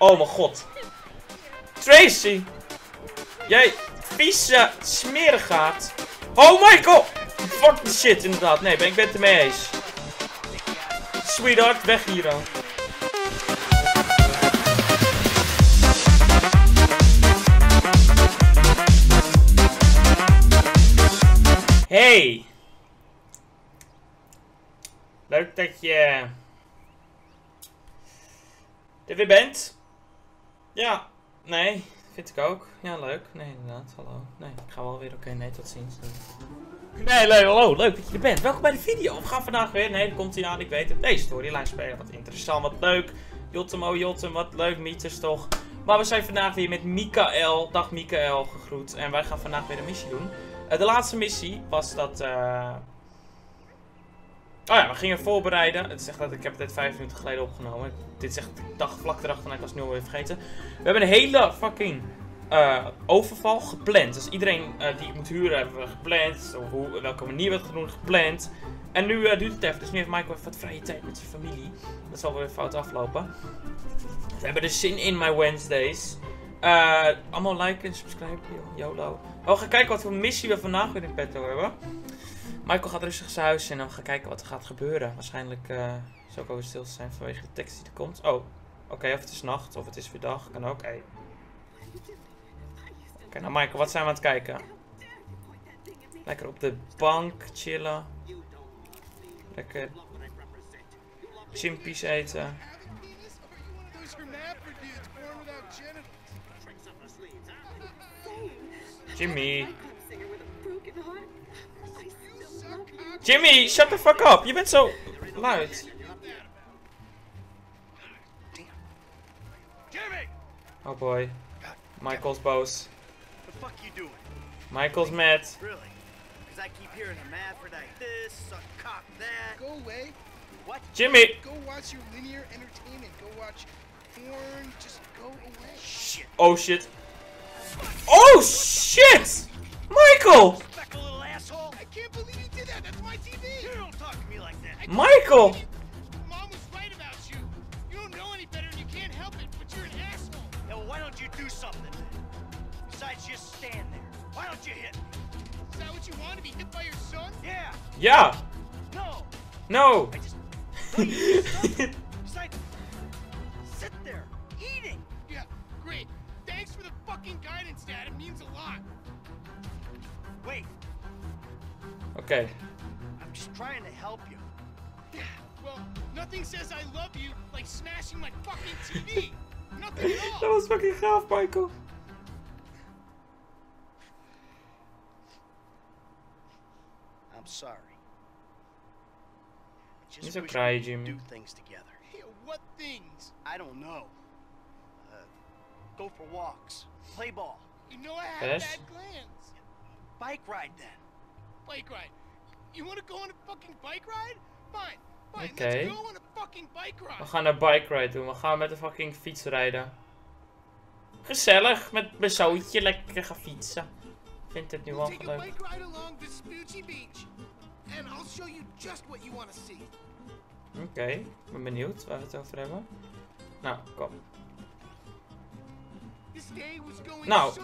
Oh mijn god. Tracy! Jij vieze smerigaat. Oh Michael! Fuck the shit inderdaad. Nee, ik ben het ermee eens. Sweetheart, weg hier dan. Hey! Leuk dat je er weer bent. Ja, nee, vind ik ook. Ja, leuk. Nee, inderdaad. Hallo. Nee, ik ga wel weer. Oké, nee, tot ziens. Nee, leuk. Hallo, leuk dat je er bent. Welkom bij de video. We gaan vandaag weer. Nee, er komt hij aan. Ik weet het. Deze storyline spelen. Wat interessant, wat leuk. Jotem, oh Jotem, wat leuk. Mieters toch. Maar we zijn vandaag weer met Mikael. Dag Mikael, gegroet. En wij gaan vandaag weer een missie doen. De laatste missie was dat... Oh ja, we gingen voorbereiden. Het is echt dat ik heb dit 5 minuten geleden opgenomen. Dit is echt de dag vlak erachter en ik was het nu alweer vergeten. We hebben een hele fucking overval gepland. Dus iedereen die ik moet huren hebben we gepland. Op welke manier we het gaan doen gepland. En nu duurt het even. Dus nu heeft Michael even wat vrije tijd met zijn familie. Dat zal wel weer fout aflopen. We hebben er zin in, my Wednesdays. Allemaal liken en subscriben. YOLO. We gaan kijken wat voor missie we vandaag weer in petto hebben. Michael gaat rustig zijn huis in en we gaan kijken wat er gaat gebeuren. Waarschijnlijk zal ik over stil zijn vanwege de tekst die er komt. Oh, oké, of het is nacht of het is weer dag. Kan ook. Oké, nou Michael, wat zijn we aan het kijken? Lekker op de bank chillen. Lekker chimpies eten. Jimmy. Jimmy, shut the fuck up. Je bent zo luid. Oh boy. Michael's boos. Michael's mad. Jimmy. Oh shit. Oh shit! Michael! Michael! Mom was right about you. You don't know any better and you can't help it, but you're an asshole. Yeah, well, why don't you do something? Besides just stand there. Why don't you hit me? Is that what you want, to be hit by your son? Yeah. Yeah. No. No. I just... Besides, sit there, eating. Yeah, great. Thanks for the fucking guidance, Dad. It means a lot. Wait. Okay. I'm just trying to help you. Well, nothing says I love you like smashing my fucking TV. Nothing at all. Dat was fucking gaaf, Michael. I'm sorry. Niet zo kraaien, Jimmy. Do things together. Yeah, what things? I don't know. Go for walks. Play ball. You know I have bad glands. Bike ride then. Bike ride. You want to go on a fucking bike ride? Fine. Oké. We gaan een bike ride doen. We gaan met een fucking fiets rijden. Gezellig. Met mijn zoontje lekker gaan fietsen. Ik vind het nu wel leuk. Oké. Ik ben benieuwd waar we het over hebben. Nou, kom. Nou.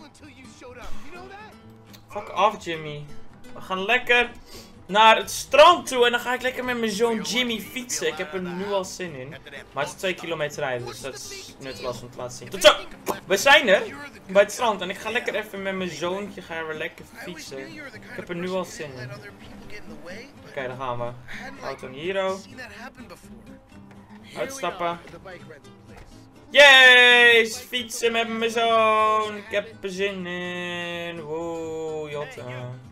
Fuck off, Jimmy. We gaan lekker naar het strand toe en dan ga ik lekker met mijn zoon Jimmy fietsen. Ik heb er nu al zin in. Maar het is 2 kilometer rijden, dus dat is nutteloos om te laten zien. Tot zo! We zijn er bij het strand en ik ga lekker even met mijn zoontje lekker fietsen. Ik heb er nu al zin in. Oké, daar gaan we. Auto Hero. Uitstappen. Yes! Fietsen met mijn zoon! Ik heb er zin in. Woe, jotte.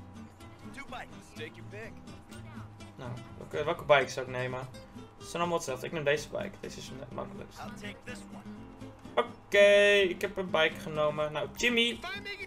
Nou, welke bike zou ik nemen? Ze zijn allemaal hetzelfde. Ik neem deze bike. Deze is het makkelijkst. Oké, ik heb een bike genomen. Nou, Jimmy.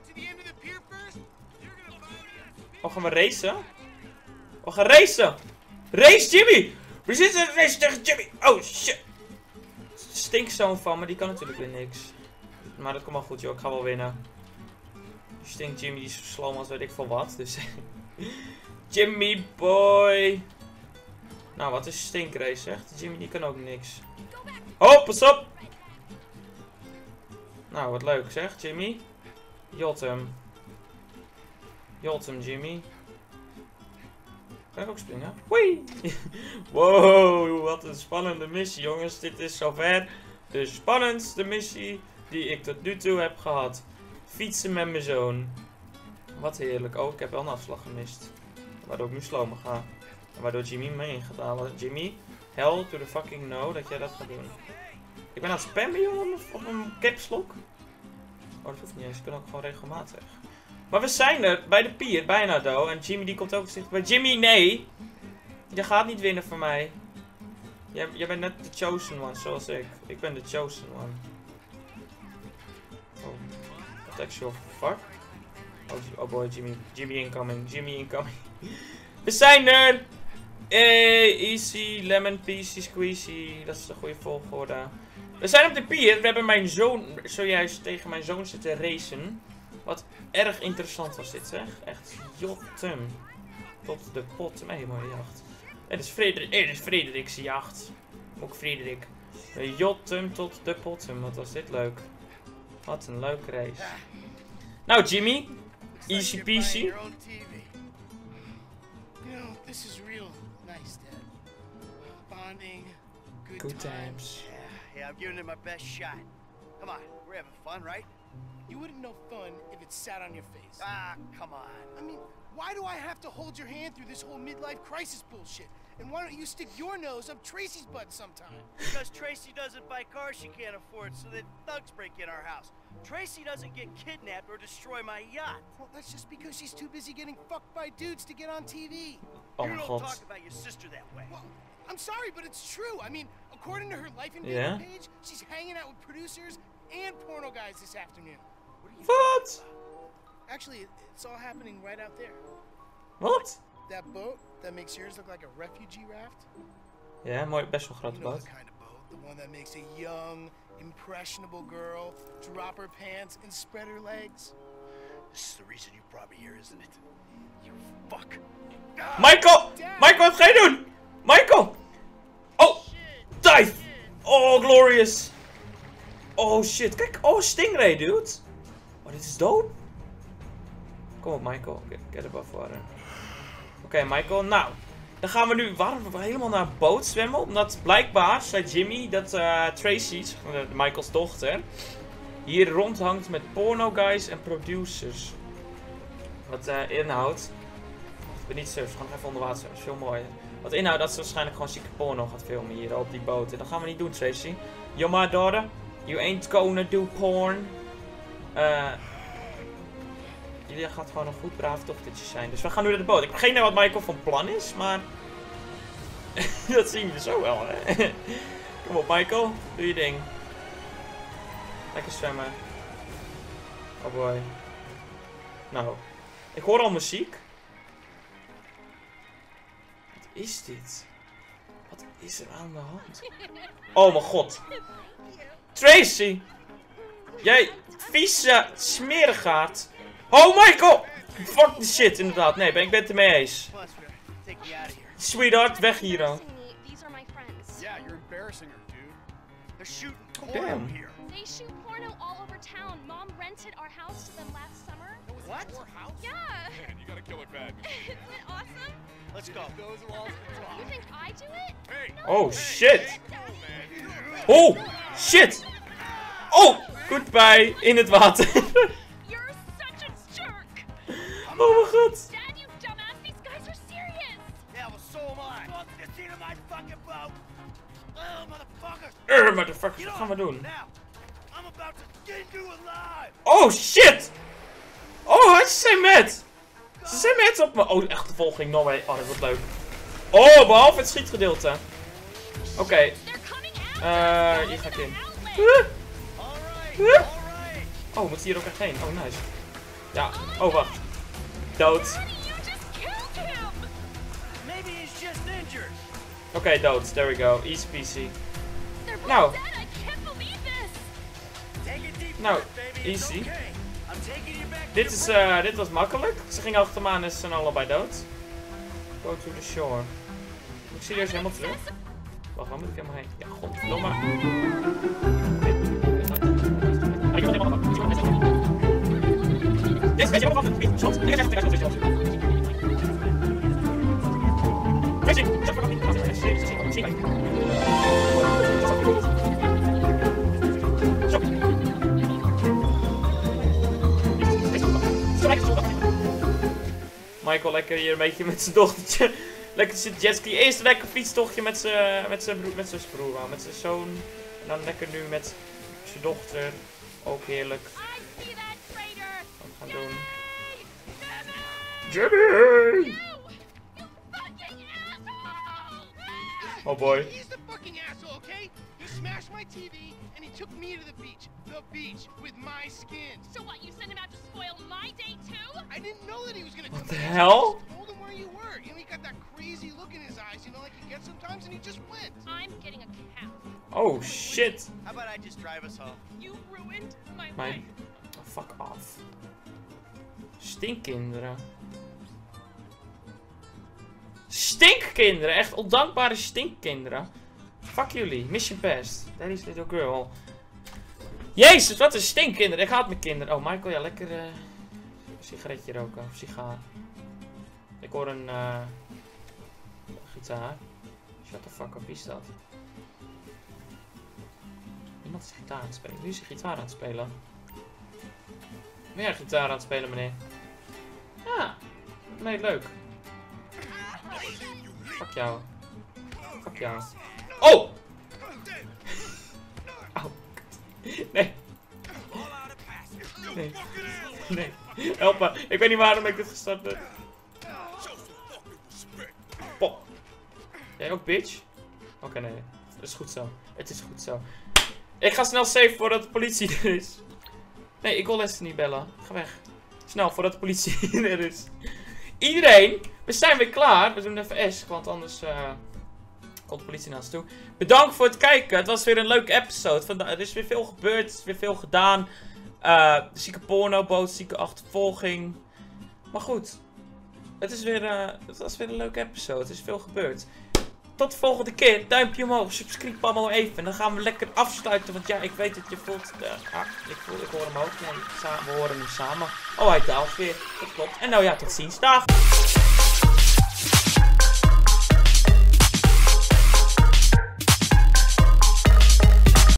Oh, gaan we racen? We gaan racen! Race, Jimmy! We zitten in een race tegen Jimmy! Oh, shit! Stinkzoon van, maar die kan natuurlijk weer niks. Maar dat komt wel goed, joh. Ik ga wel winnen. Stink Jimmy, die is zo slow als weet ik veel wat. Dus... Jimmy boy! Nou, wat is stinkrace, zegt Jimmy, die kan ook niks. Oh, pas op! Nou, wat leuk zeg, Jimmy. Jot hem, Jimmy. Kan ik ook springen? Wee! Wow, wat een spannende missie, jongens. Dit is zover de spannendste missie die ik tot nu toe heb gehad. Fietsen met mijn zoon. Wat heerlijk. Oh, ik heb wel een afslag gemist. Waardoor ik nu slow ga. En waardoor Jimmy me in gaat halen. Jimmy, hell to the fucking no dat jij dat gaat doen. Ik ben aan het spammen, jongen, op een caps lock. Oh, dat hoeft niet eens. Ik ben ook gewoon regelmatig. Maar we zijn er bij de pier, bijna do. En Jimmy die komt ook steeds bij. Jimmy, nee! Je gaat niet winnen van mij. Jij bent net de chosen one, zoals ik. Ik ben de chosen one. Oh, what actual fuck? Oh boy, Jimmy incoming. Jimmy incoming. We zijn er! Hey, easy, lemon, peasy, squeezy. Dat is de goede volgorde. We zijn op de pier. We hebben mijn zoon zojuist tegen mijn zoon zitten racen. Wat erg interessant was dit, zeg. Echt jotem. Tot de pot. Nee, mooie jacht. Het is Frederik's jacht. Ook Frederik. Jotem tot de potem. Wat was dit leuk. Wat een leuke race. Nou, Jimmy. Easy peasy. You know, this is real nice, Dad. Bonding, good times. Yeah, I'm giving it my best shot. Come on, we're having fun, right? You wouldn't know fun if it sat on your face. Ah, come on. I mean, why do I have to hold your hand through this whole midlife crisis bullshit? And why don't you stick your nose up Tracy's butt sometime? Because Tracy doesn't buy cars she can't afford, so that thugs break in our house. Tracy doesn't get kidnapped or destroy my yacht. Well, that's just because she's too busy getting fucked by dudes to get on TV. Oh, you don't God. talk about your sister that way. Well, I'm sorry, but it's true. I mean, according to her life and Yeah? page, she's hanging out with producers and porno guys this afternoon. Wat? Actually, it's all happening right out there. Wat? That boat that makes yours look like a refugee raft? Ja, mooi, best wel grote You know boot. the kind of boat, the one that makes a young, impressionable girl drop her pants and spread her legs. This is the reason you brought me here, isn't it? You fuck. Michael! Michael, wat ga je doen? Michael! Oh! Dive! Oh, glorious! Oh shit, kijk, oh Stingray, dude! Oh, dit is dood? Kom op, Michael. Get above water. Oké, Michael, nou. Dan gaan we nu, waarom we helemaal naar een boot zwemmen? Omdat blijkbaar, zei Jimmy, dat Tracy, Michaels dochter, hier rondhangt met porno guys en producers. Wat inhoudt, ik ben niet surf, gewoon even onder water zwemmen, dat is veel mooier. Wat inhoudt dat ze waarschijnlijk gewoon zieke porno gaat filmen hier op die boot. En dat gaan we niet doen, Tracy. You're my daughter, you ain't gonna do porn. Jullie gaat gewoon een goed braaf dochtertje zijn. Dus we gaan nu naar de boot. Ik heb geen idee wat Michael van plan is, maar dat zien we zo wel, hè. Kom op, Michael. Doe je ding. Lekker zwemmen. Oh boy. Nou. Ik hoor al muziek. Wat is dit? Wat is er aan de hand? Oh mijn god. Tracy! Jij vieze smerigaard. Oh Michael! Fuck the shit, inderdaad. Nee, ik ben het ermee eens. Sweetheart, weg hier dan. Yeah, you're embarrassing her, dude. They're shooting Damn. porno here. They shoot porno all over town. Mom rented our house to them last summer. What? Your house? Yeah. Man, you gotta kill it bad. Isn't it awesome? Let's go. Those walls can You think I do it? Hey! Oh shit! Daddy. Oh shit! Oh! Goodbye in het water. You're such a jerk. Oh mijn god. Dad, you dumbass. These guys are serious. Yeah, well, so am I. Fuck the seat of my fucking boat. Oh, motherfuckers. Motherfuckers, wat gaan we doen? Now, I'm about to skin you alive. Oh shit! Oh, ze zijn met! Ze zijn met op me. Oh, achtervolging, no way. Oh, dat wordt leuk. Oh, behalve het schietgedeelte. Oké. They're coming out. Hier ga ik in. All right, all right. Oh, we moeten hier ook echt heen. Oh, nice. Ja, oh, wacht. Dood. Daddy, you just killed him. Maybe he's just injured. Oké, dood. There we go. Easy peasy. They're both Nou. dead. I can't believe this. Take it deep Nou, breath, baby. It's easy. okay. I'm taking you back to Dit, the is, boat. dit was makkelijk. Ze gingen achter me aan en ze zijn allebei dood. Go to the shore. Moet ik serieus helemaal terug? Wacht, waar moet ik helemaal heen? Ja, godverdomme. Michael lekker hier een beetje met zijn dochtertje. Lekker zit jetski. Eerst een lekker fietstochtje met zijn broer, met zijn zoon. En dan lekker nu met zijn dochter. Ook heerlijk. Wat gaan doen? Jimmy! Oh boy. He's the fucking asshole, okay? He smashed my TV and he took me to the beach. The beach with my skin. So what, you sent him out to spoil my day too? I didn't know that he was gonna come. What the hell? I told him where you were. You know, he got that crazy look in his eyes, you know, like he gets sometimes, and he just went. I'm getting a cab. Oh shit. How about I just drive us home? You ruined my life. Mijn... Oh, fuck off. Stinkkinderen. Stinkkinderen, echt ondankbare stinkkinderen. Fuck jullie, mission best. Daddy's little girl. Jezus, wat een stinkkinderen. Ik haat mijn kinderen. Oh, Michael, ja, lekker sigaretje roken. Of sigaar. Ik hoor een gitaar. Shut the fuck up, wie is dat? Iemand is gitaar aan het spelen. Wie is een gitaar aan het spelen? Ben jij gitaar aan het spelen, meneer? Ja. Nee, leuk. Fuck jou. Fuck jou. Oh! Au. Nee. Nee. Nee. Help me. Ik weet niet waarom ik dit gestart heb. Pop. Jij ook, bitch? Oké, nee. Het is goed zo. Het is goed zo. Ik ga snel save voordat de politie er is. Nee, ik wil Lester niet bellen. Ga weg. Snel, voordat de politie er is. Iedereen, we zijn weer klaar. We doen even S, want anders komt de politie naar ons toe. Bedankt voor het kijken. Het was weer een leuke episode. Er is weer veel gebeurd. Er is weer veel gedaan. Zieke pornoboot, zieke achtervolging. Maar goed. Het was weer een leuke episode. Er is veel gebeurd. Tot de volgende keer. Duimpje omhoog. Subscribe allemaal even. En dan gaan we lekker afsluiten. Want ja, ik weet dat je voelt. Ik hoor hem ook. Nee, we horen hem samen. Oh, hij daalt weer. Dat klopt. En nou ja, tot ziens. Dag.